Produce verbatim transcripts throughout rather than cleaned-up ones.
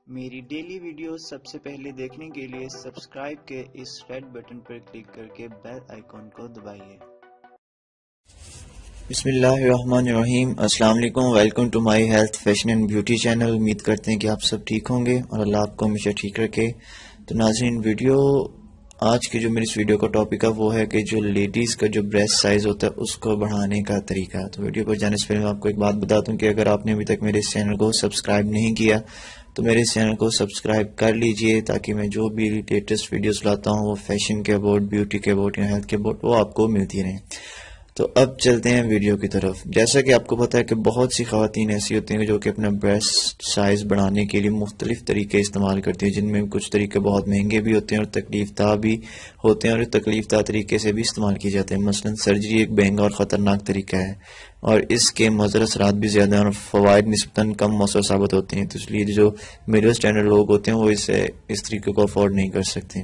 میری daily videos سب سے پہلے دیکھنے کے لیے سبسکرائب کے اس ریڈ بٹن پر کلک کر کے بیل آئیکن کو دبائیے۔ بسم اللہ الرحمن الرحیم۔ السلام علیکم، welcome to my health fashion and beauty channel. امید کرتے ہیں کہ آپ سب ٹھیک ہوں گے اور اللہ آپ کو ہمیشہ ٹھیک رکھے۔ تو ناظرین، ویڈیو آج کی جو میری اس ویڈیو کا ٹاپک ہے وہ ہے کہ جو لیڈیز کا جو بریسٹ سائز ہوتا ہے اس کو بڑھانے کا طریقہ۔ تو ویڈیو پر جانے سے پہلے میں آپ کو ایک بات بتا دوں کہ اگر آپ نے ابھی تک میرے اس چینل کو سبسکرائب نہیں کیا تو میرے اس چینل کو سبسکرائب کر لیجئے تاکہ میں جو بھی لیٹسٹ ویڈیوز لاتا ہوں وہ فیشن کے اباؤٹ، بیوٹی کے اباؤٹ یا ہیلتھ کے اباؤٹ وہ آپ کو ملتی رہیں۔ تو اب چلتے ہیں ویڈیو کی طرف۔ جیسا کہ آپ کو پتا ہے کہ بہت سی خواتین ایسی ہوتی ہیں جو کہ اپنا بریسٹ سائز بڑھانے کے لیے مختلف طریقے استعمال کرتی ہیں، جن میں کچھ طریقے بہت مہنگے بھی ہوتے ہیں اور تکلیف دہ بھی ہوتے ہیں، اور تکلیف دہ طریقے سے بھی استعمال کیے جاتے ہیں۔ مثلا سرجری ایک مہنگا اور خطرناک طریقہ ہے اور اس کے مضر اثرات بھی زیادہ ہیں اور فوائد نسبتاً کم مؤثر ثابت ہوتے ہیں، تو اس لیے جو میڈل اسٹینڈرڈ لوگ ہوتے ہیں وہ اسے اس طریقے کو افورڈ نہیں کر سکتے۔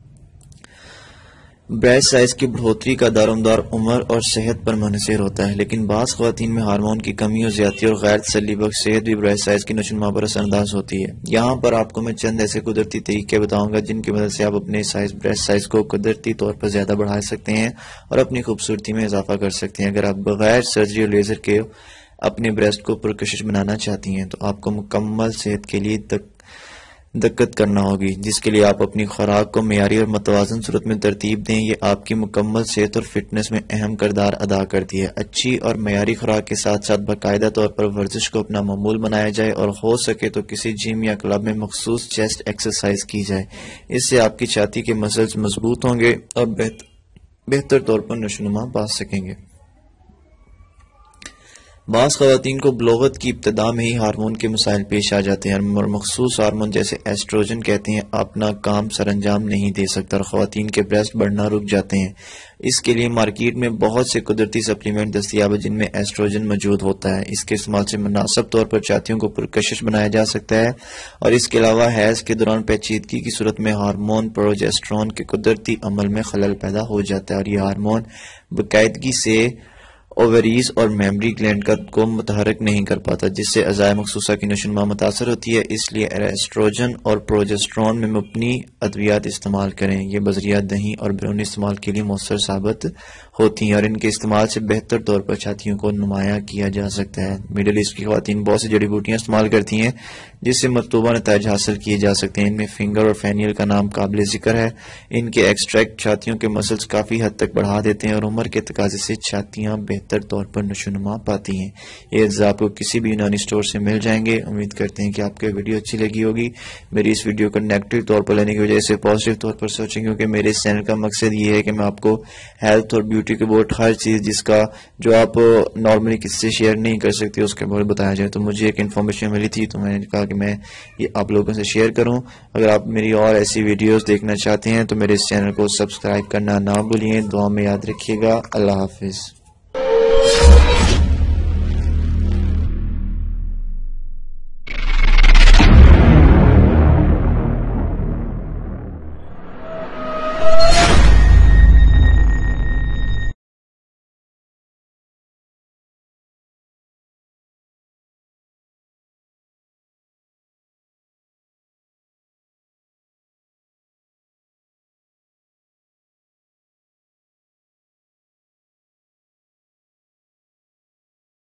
بریسٹ سائز کی بڑھوتری کا دارومدار عمر اور صحت پر منحصر ہوتا ہے، لیکن بعض خواتین میں ہارمون کی کمی اور زیادتی اور غیر تسلی بخش صحت بھی بریسٹ سائز کی نشوونما پر اثر انداز ہوتی ہے۔ یہاں پر آپ کو میں چند ایسے قدرتی طریقے بتاؤں گا جن کی مدد سے آپ اپنے سائز بریسٹ سائز کو قدرتی طور پر زیادہ بڑھا سکتے ہیں اور اپنی خوبصورتی میں اضافہ کر سکتے ہیں۔ اگر آپ بغیر سرجری اور لیزر کے اپنے بریسٹ کو پرکشش بنانا چاہتی ہیں تو آپ کو مکمل صحت کے لیے تک دقت کرنا ہوگی، جس کے لیے آپ اپنی خوراک کو معیاری اور متوازن صورت میں ترتیب دیں۔ یہ آپ کی مکمل صحت اور فٹنس میں اہم کردار ادا کرتی ہے۔ اچھی اور معیاری خوراک کے ساتھ ساتھ باقاعدہ طور پر ورزش کو اپنا معمول بنایا جائے اور ہو سکے تو کسی جم یا کلب میں مخصوص چیسٹ ایکسرسائز کی جائے۔ اس سے آپ کی چھاتی کے مسلز مضبوط ہوں گے اور بہتر طور پر نشوونما پا سکیں گے۔ بعض خواتین کو بلوغت کی ابتدا میں ہی ہارمون کے مسائل پیش آ جاتے ہیں اور مخصوص ہارمون جیسے ایسٹروجن کہتے ہیں اپنا کام سر انجام نہیں دے سکتا اور خواتین کے بریسٹ بڑھنا رک جاتے ہیں۔ اس کے لیے مارکیٹ میں بہت سے قدرتی سپلیمنٹ دستیاب ہیں جن میں ایسٹروجن موجود ہوتا ہے۔ اس کے استعمال سے مناسب طور پر چھاتیوں کو پرکشش بنایا جا سکتا ہے، اور اس کے علاوہ حیض کے دوران پیچیدگی کی صورت میں ہارمون پروجسٹرون کے قدرتی عمل میں خلل پیدا ہو جاتا ہے اور یہ ہارمون باقاعدگی سے اووریز اور میمری گلینڈ کو متحرک نہیں کر پاتا، جس سے اعضائے مخصوصہ کی نشوونما متاثر ہوتی ہے۔ اس لیے ایسٹروجن اور پروجسٹرون میں مبنی ادویات استعمال کریں۔ یہ بذریعہ دہی اور بیرونی استعمال کے لیے مؤثر ثابت ہوتی ہیں اور ان کے استعمال سے بہتر طور پر چھاتیوں کو نمایاں کیا جا سکتا ہے۔ مڈل ایسٹ کی خواتین بہت سی جڑی بوٹیاں استعمال کرتی ہیں جس سے مطلوبہ نتائج حاصل کیے جا سکتے ہیں۔ ان میں فنگر اور فینل کا نام قابل ذکر ہے۔ ان کے ایکسٹریکٹ چھاتیوں کے مسلز کافی حد تک بڑھا دیتے ہیں اور عمر کے تقاضے سے چھاتیاں بہتر طور پر نشوونما پاتی ہیں۔ یہ اجزاء آپ کو کسی بھی یونانی اسٹور سے مل جائیں گے۔ امید کرتے ہیں کہ آپ کو ویڈیو اچھی لگی ہوگی۔ میری اس ویڈیو کو نیگیٹو طور پر لینے کی وجہ سے پازیٹیو طور پر سوچیں، کیونکہ میرے اس چینل کا مقصد یہ ہے کہ میں آپ کو ہیلتھ اور بیوٹی کے اباؤٹ ہر چیز جس کا جو آپ نارملی کسی سے شیئر نہیں کر سکتے اس کے بارے بتایا جائے۔ تو مجھے ایک انفارمیشن ملی تھی تو میں نے کہا کہ میں یہ آپ لوگوں سے شیئر کروں۔ اگر آپ میری اور ایسی ویڈیوز دیکھنا چاہتے ہیں تو میرے اس چینل کو سبسکرائب کرنا نہ بھولیں۔ دعا میں یاد رکھیے گا۔ اللہ حافظ۔